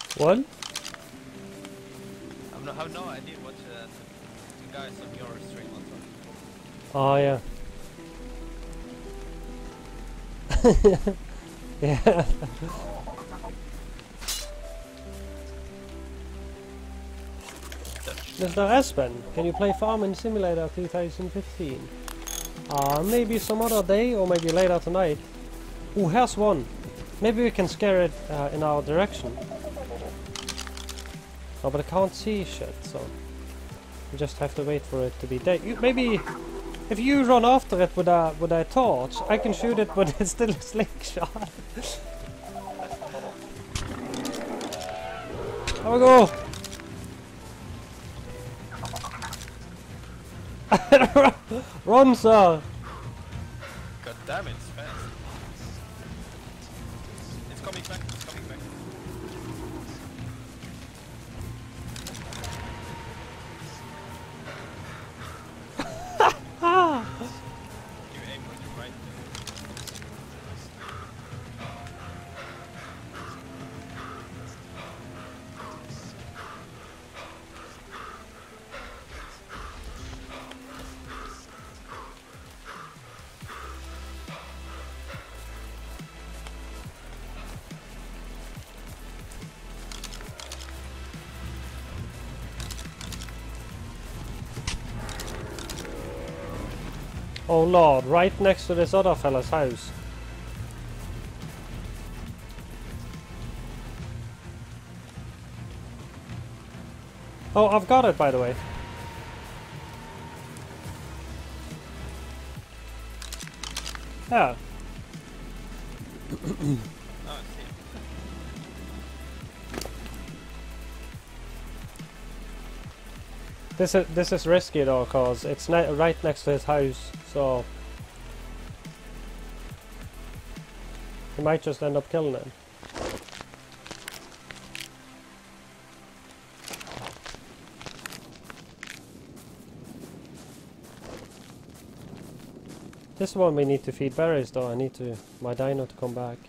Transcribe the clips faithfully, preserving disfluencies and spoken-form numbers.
What? I no, have no idea what uh, the guys on your stream are Oh yeah. Yeah. Mister Espen, can you play Farming Simulator two thousand fifteen? Uh, maybe some other day or maybe later tonight. Oh, here's one. Maybe we can scare it uh, in our direction. Oh, but I can't see shit, so we just have to wait for it to be dead. You, maybe if you run after it with a with a torch, I can shoot it, but it's still a slingshot. There we go. Run, sir! God damn it, it's fast. It's coming back, it's coming back. You aim with your right. Oh lord, right next to this other fella's house. Oh, I've got it, by the way. Yeah. Oh, I see it. This is this is risky though, cause it's ne right next to his house, so he might just end up killing him. This one we need to feed berries though. I need to my dino to come back.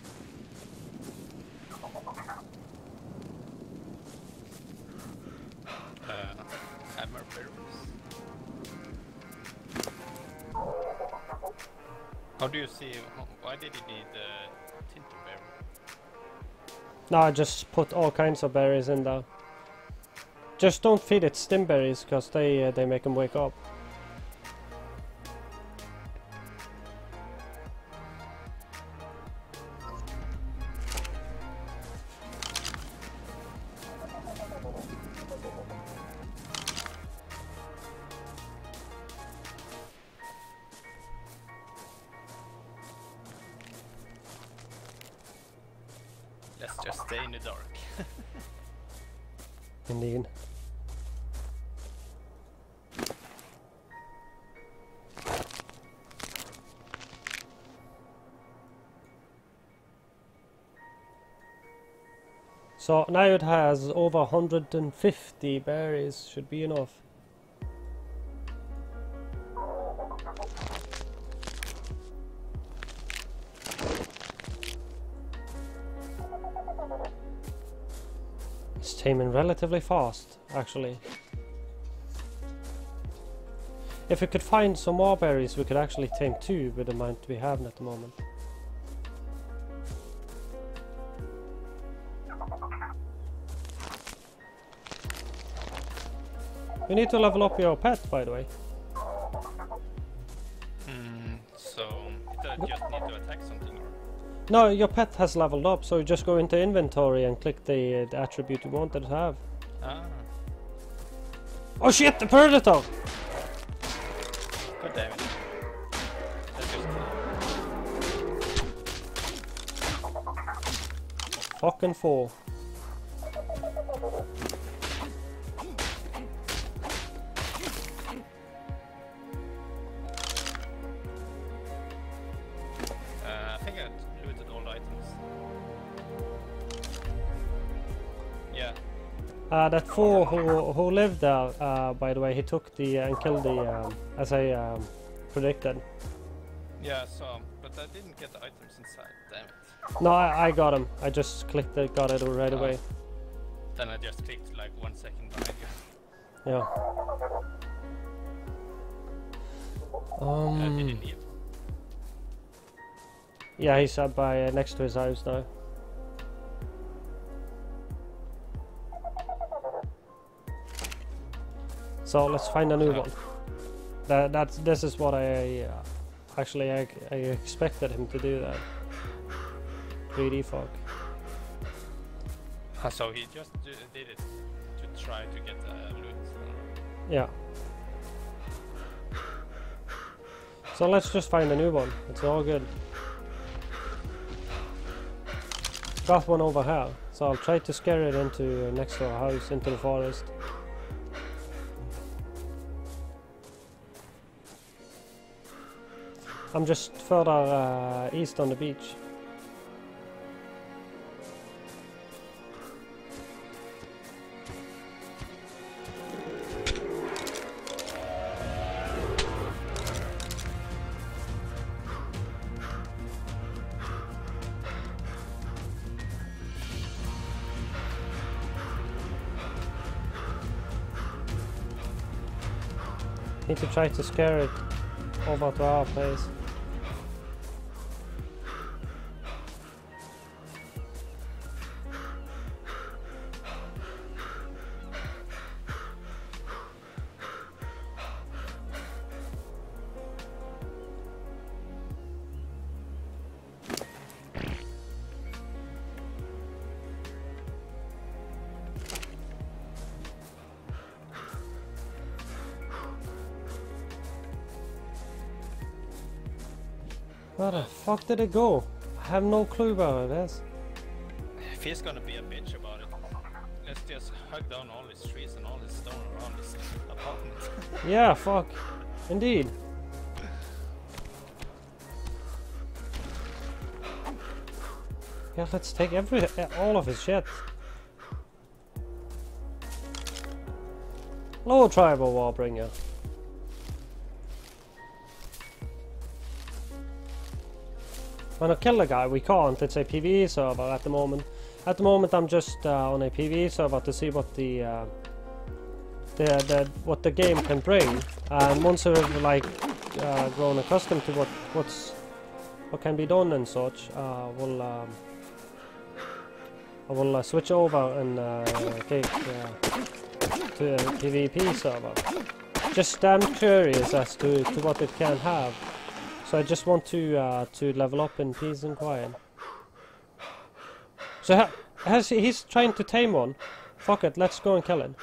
How do you see, why did you need uh, Tinterberry? No, I just put all kinds of berries in there. Just don't feed it stimberries, cause they uh, they make them wake up. Let's just stay in the dark. Indeed. So now it has over one hundred fifty berries, should be enough. It's taming relatively fast, actually. If we could find some more berries, we could actually tame two with the amount we have at the moment. You need to level up your pet, by the way. Mm, so, it uh, just need to attack something or? No, your pet has leveled up, so you just go into inventory and click the, uh, the attribute you wanted to have. Ah. Oh shit, the predator! God damn it. Let's just Fucking four. Uh, I think I looted all the items. Yeah. Uh, that four who who lived there, uh, by the way, he took the uh, and killed the um, as I um, predicted. Yeah, so, but I didn't get the items inside, damn it. No, I, I got him. I just clicked it, got it right away. Then I just clicked like one second behind you. Yeah. Um. Uh, did he leave? Yeah, he's up by uh, next to his house now. So let's find a new Oh. one. That that's this is what I uh, actually I, I expected him to do that. three D fog. Uh, so he just uh, did it to try to get uh, loot. Uh, Yeah. So let's just find a new one. It's all good. Got one over here, so I'll try to scare it into uh, next to our house, into the forest. I'm just further uh, east on the beach. Need to try to scare it over to our place. Where the fuck did it go? I have no clue where it is. if he's gonna be a bitch about it, let's just hug down all his trees and all his stone around his apartment. Yeah, fuck. Indeed. Yeah, let's take every all of his shit. Hello, Tribal Warbringer. When I kill the guy, we can't. It's a PvE server at the moment. At the moment, I'm just uh, on a PvE server to see what the, uh, the the what the game can bring. And once I've like uh, grown accustomed to what what's what can be done and such, uh, we'll um, I will uh, switch over and uh, take uh, to a PvP server. Just I'm curious as to to what it can have. So I just want to uh, to level up in peace and quiet. So ha has he, he's trying to tame one. Fuck it, let's go and kill it.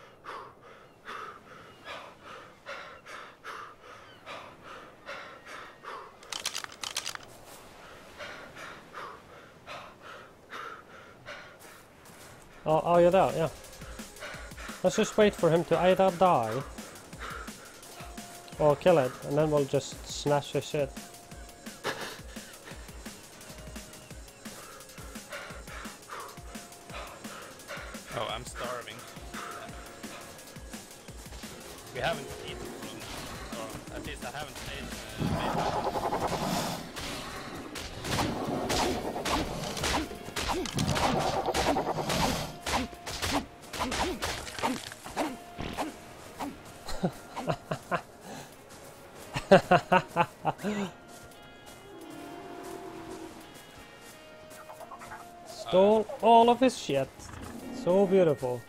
Oh, oh, you're there, yeah. Let's just wait for him to either die or kill it, and then we'll just snatch his shit. Oh, I'm starving. We haven't eaten, or at least I haven't played. Stole all of his shit. So beautiful.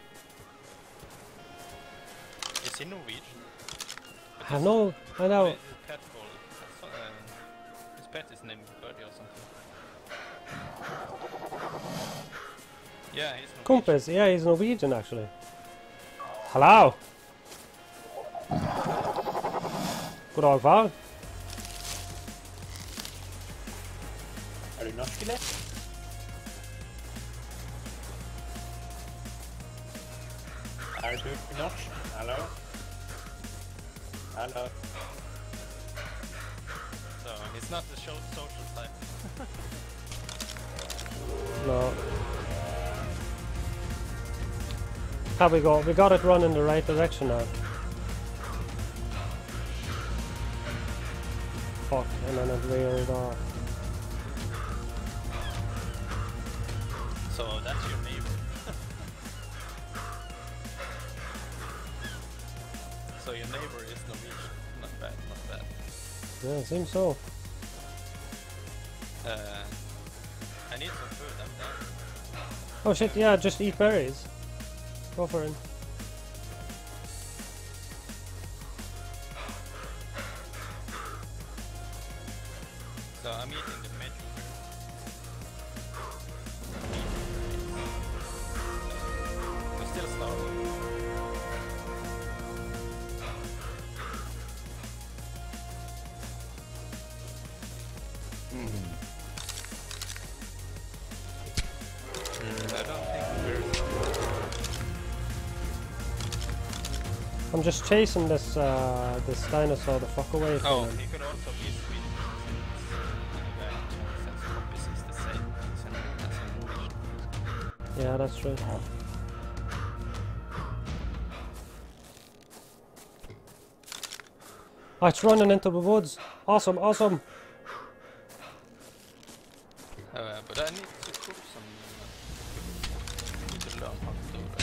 Is he Norwegian? I know, I know. His pet called, uh, his pet is named Birdie or something. Yeah, he's Norwegian. Compass, yeah, he's Norwegian actually. Hello! God dag, far. Er du norsk, eller? Er du norsk? Hallo? Hallo? So he's not the show social type. No. How we go? We got it run in the right direction now. Fuck, and then it veered off. So that's your neighbor. your neighbor is Norwegian. Not bad, not bad. Yeah, it seems so. Uh, I need some food, I'm done. Oh shit, yeah, just eat berries. Go for it. So I'm eating the mid. I'm still starving. I don't think there's... I'm just chasing this uh, this dinosaur the fuck away from Oh, him. he could also be Swedish. Since copies is the same as in, as in English. Yeah, that's true. Oh, it's running into the woods. Awesome, awesome. Uh, but I need to cook some. Uh, need to learn how to do that.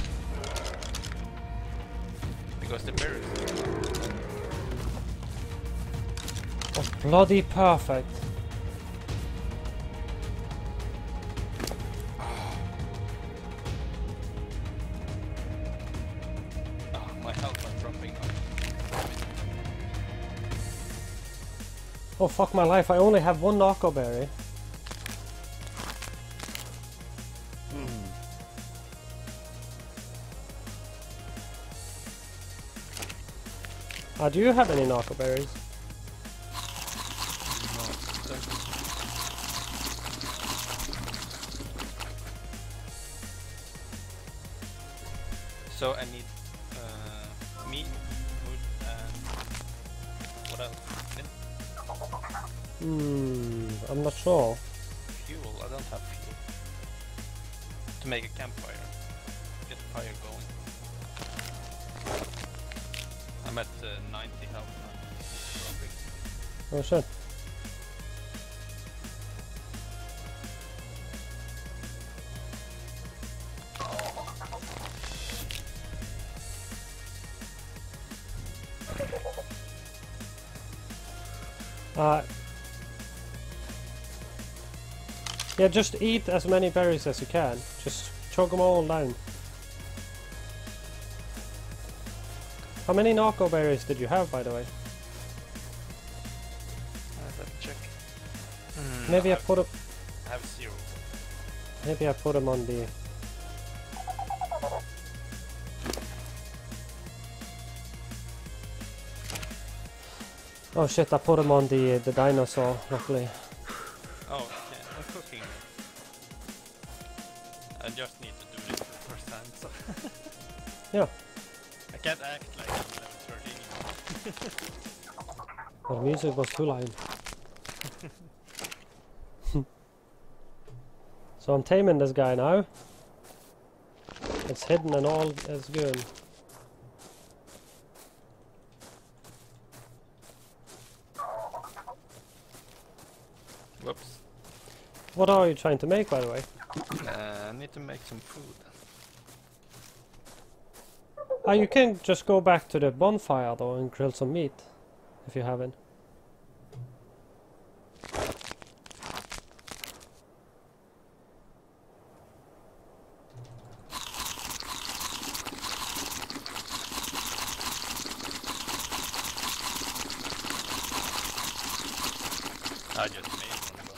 Because the berries. Oh, bloody perfect. Oh, my health are dropping now. Oh fuck my life, I only have one narco berry. Uh, do you have any narco berries? So I need uh, meat, wood, and what else? Flint? Hmm, I'm not sure. Fuel. I don't have fuel to make a campfire. Get the fire going. I'm at uh, ninety health now. Dropping. Oh shit. Uh, yeah, just eat as many berries as you can. Just chug them all down. How many narco berries did you have, by the way? Uh, let me check. Mm, Maybe I have, put up. I have zero. Maybe I put them on the. Oh shit! I put them on the the dinosaur. Luckily. Oh, okay. I'm cooking. I just need to do this for the first time, so. Yeah. I can't act like I'm level thirteen anymore. The music was too loud. So I'm taming this guy now. It's hidden and all is good. Whoops. What are you trying to make, by the way? Uh, I need to make some food. Ah, you can just go back to the bonfire though and grill some meat, if you haven't. I just made one, but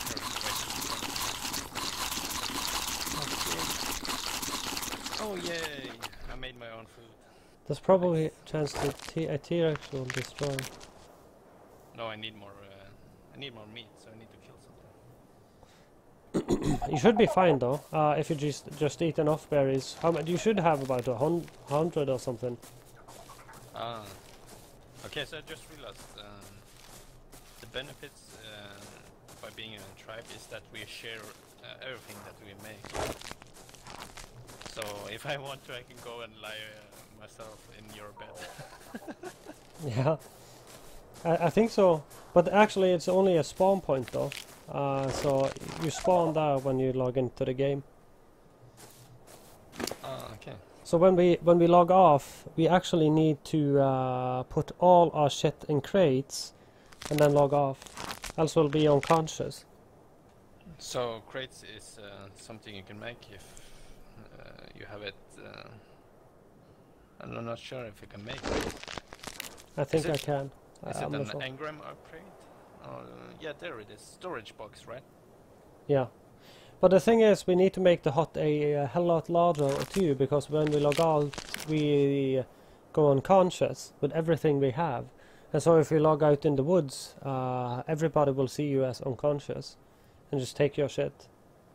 that's oh yay! I made my own food. There's probably a chance that t a T-Rex will destroy. No, I need more. Uh, I need more meat, so I need to kill something. You should be fine though, uh, if you just just eat enough berries. How much? You should have about a hun hundred or something. Ah. Okay, so I just realized um, the benefits uh, by being in a tribe is that we share uh, everything that we make. So if I want to, I can go and lie uh, myself in your bed. Yeah, I, I think so. But actually, it's only a spawn point though. Uh, so you spawn there when you log into the game. Ah, okay. So when we when we log off, we actually need to uh, put all our shit in crates and then log off, else we'll be unconscious. So crates is uh, something you can make if uh, you have it. Uh, I'm not sure if you can make it. I think it- I can. Is Uh, it I'm an not sure. engram upgrade? Oh, yeah, there it is. Storage box, right? Yeah. But the thing is, we need to make the hut a, a hell lot larger too, because when we log out, we go unconscious with everything we have. And so if we log out in the woods, uh, everybody will see you as unconscious and just take your shit.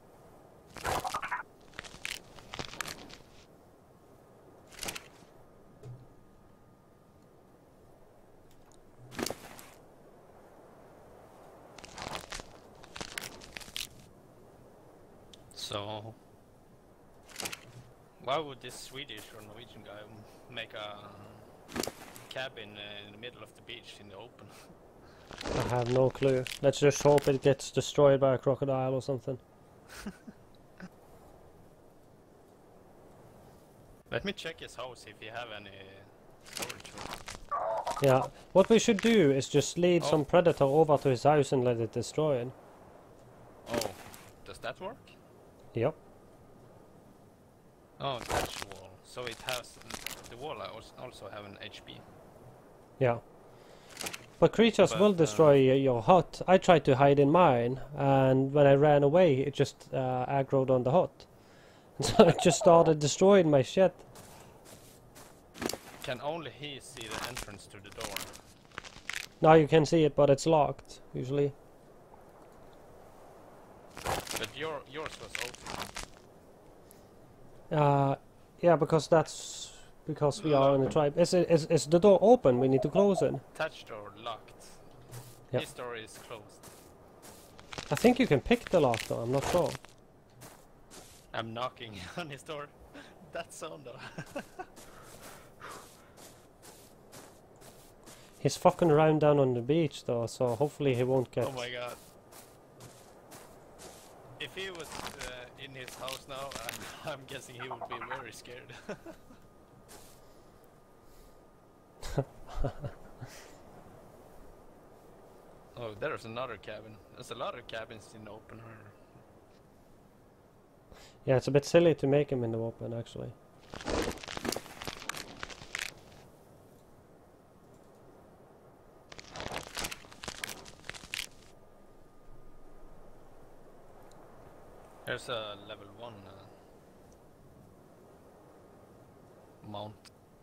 So, why would this Swedish or Norwegian guy m- make a cabin uh, in the middle of the beach in the open? I have no clue. Let's just hope it gets destroyed by a crocodile or something. Let me check his house if he have any storage. Yeah. What we should do is just lead Oh. some predator over to his house and let it destroy it. Oh, does that work? Yep. Oh, thatch wall. So it has the wall als- also have an H P. Yeah. But creatures But, will uh, destroy y- your hut. I tried to hide in mine, and when I ran away, it just uh, aggroed on the hut. So it just started destroying my shit. Can only he see the entrance to the door? Now you can see it, but it's locked, usually. But your yours was open. Uh, yeah, because that's... because we are in a tribe. Is, it, is, is the door open? We need to close it. Touch door locked. Yep. His door is closed. I think you can pick the lock, though. I'm not sure. I'm knocking on his door. That sound though. He's fucking around down on the beach, though, so hopefully he won't get... Oh my god. If he was uh, in his house now, I'm, I'm guessing he would be very scared. Oh, there's another cabin. There's a lot of cabins in the open here. Yeah, it's a bit silly to make him in the open, actually. There's a level one uh, mount.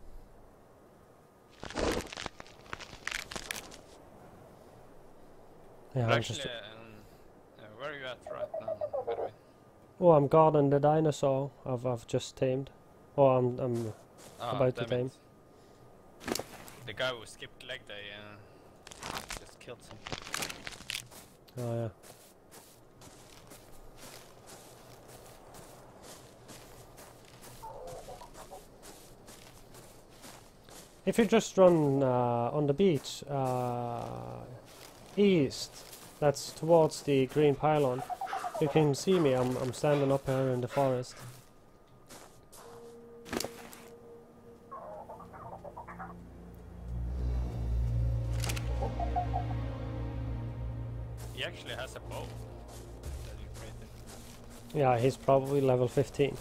Yeah, But I'm actually, just... um, uh, where are you at right now, by the way? Oh, I'm guarding the dinosaur I've, I've just tamed. Oh, I'm, I'm Ah, about to damn tame. it. The guy who skipped leg day uh, just killed some. Oh, yeah. If you just run uh, on the beach uh, east, that's towards the green pylon, you can see me. I'm, I'm standing up here in the forest. He actually has a bow that you created. Yeah, he's probably level fifteen.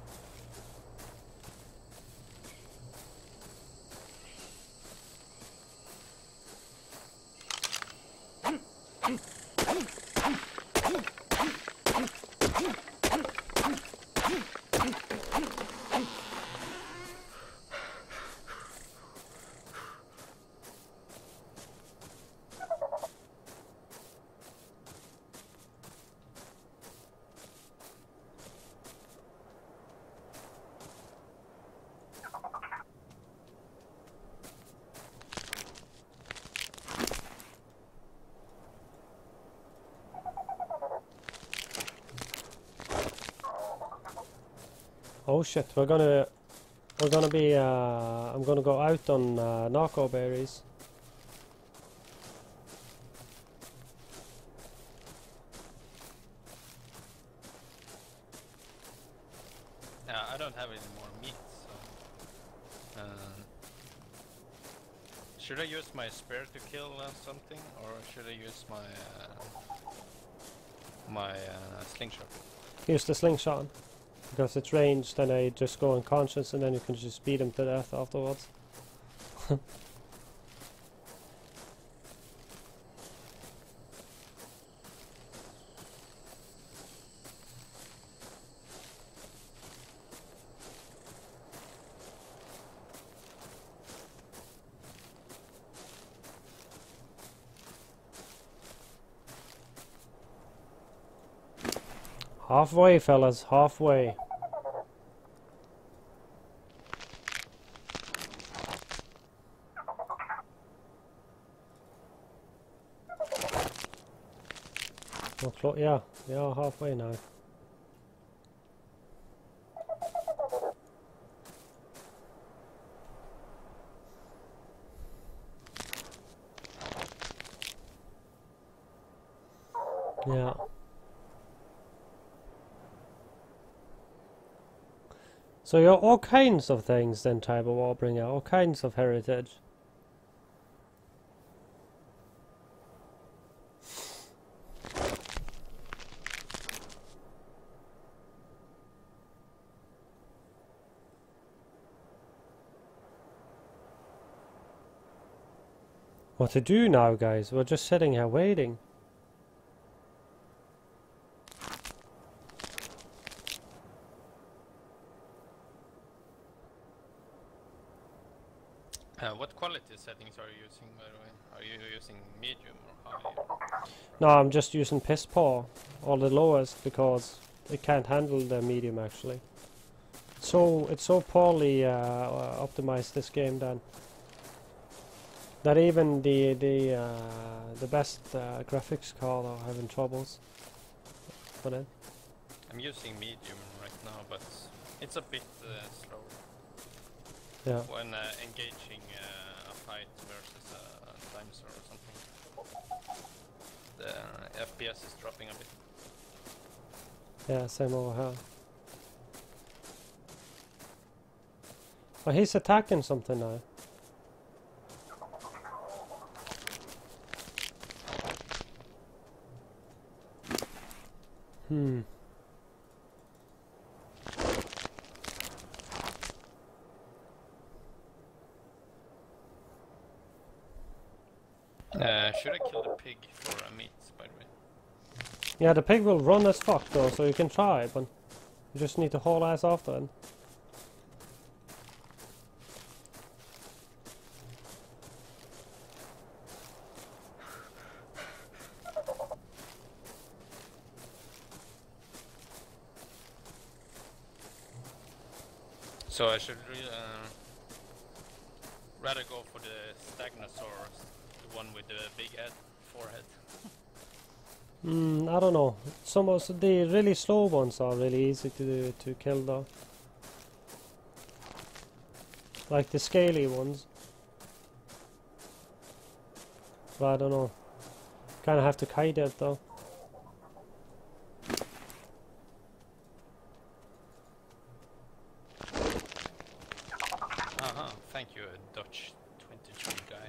Oh shit, we're gonna we're gonna be uh I'm gonna go out on uh, narco berries. Uh, I don't have any more meat, so Uh, should I use my spear to kill uh, something, or should I use my uh, my uh, slingshot? Use the slingshot. Because it's ranged, then I just go unconscious and then you can just beat him to death afterwards. Halfway, fellas, halfway. Well, clo- yeah, yeah, halfway now. Yeah. So you're all kinds of things then, Tyber Warbringer, all kinds of heritage. What to do now, guys? We're just sitting here waiting. Uh, what quality settings are you using, by the way? Are you using medium or high? Or? No, I'm just using piss poor, or the lowest, because it can't handle the medium actually. So it's so poorly uh, uh, optimized, this game, then that even the the uh, the best uh, graphics card are having troubles for it. I'm using medium right now, but it's a bit uh, slow. Yeah. When uh, engaging uh, a fight versus a dinosaur or something, the F P S is dropping a bit. Yeah, same over here. Oh, he's attacking something now. Hmm. Uh, should I kill the pig for uh, meat, by the way? Yeah, the pig will run as fuck though, so you can try, but you just need to haul ass after it. So I should re uh, rather go for the Stagnosaurus, the one with the big head, forehead. Hmm, I don't know. Some of the really slow ones are really easy to to kill though. Like the scaly ones. But I don't know. Kinda have to kite it though. Uh-huh, thank you, Dutch twenty-three guy.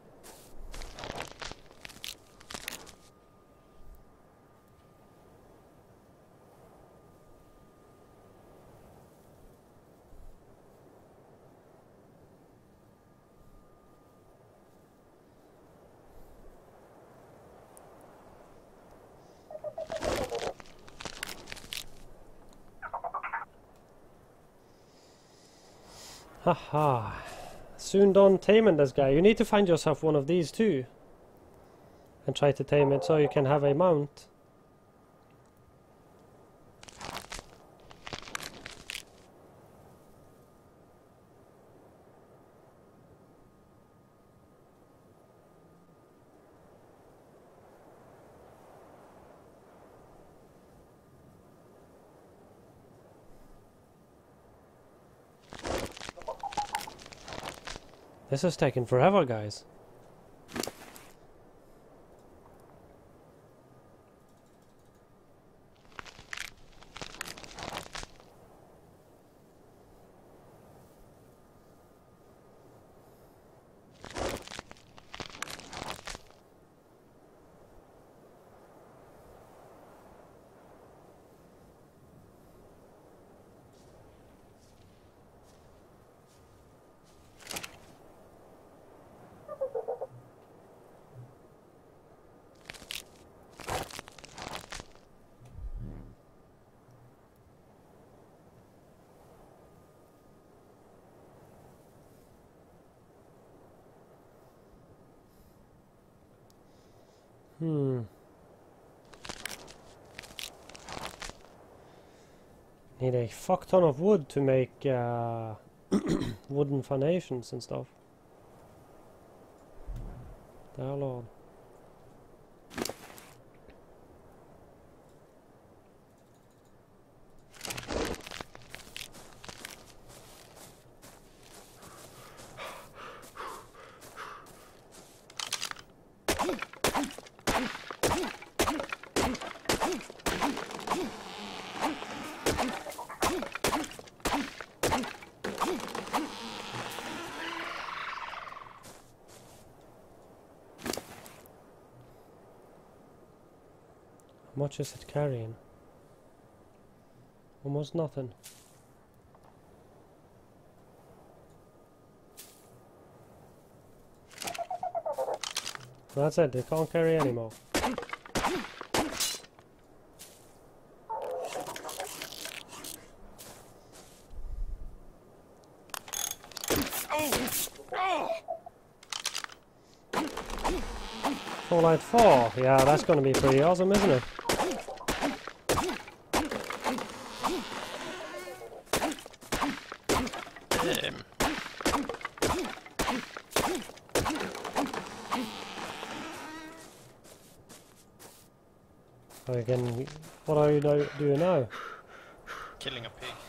Haha. Soon done taming this guy. You need to find yourself one of these too. And try to tame it so you can have a mount. This is taking forever, guys. Hmm. Need a fuck ton of wood to make uh, wooden foundations and stuff. Dear Lord. How much is it carrying? Almost nothing. That's it, they can't carry anymore. Fallout four, yeah, that's gonna be pretty awesome, isn't it? Again, what are you do doing now? Killing a pig.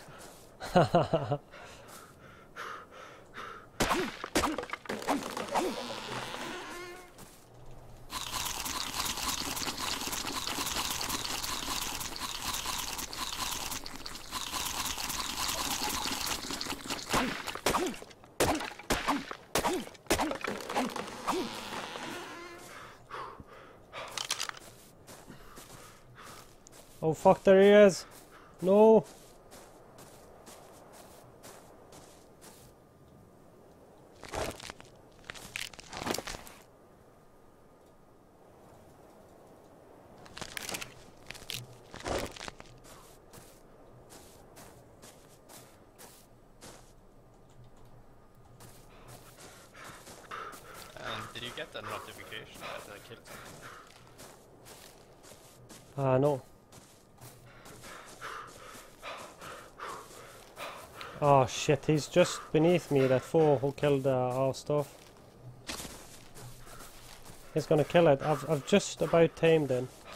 Oh fuck, there he is! No! And did you get that notification that I killed something? Ah, uh, no. Oh shit, he's just beneath me, that four who killed uh, our stuff. He's gonna kill it. I've, I've just about tamed him.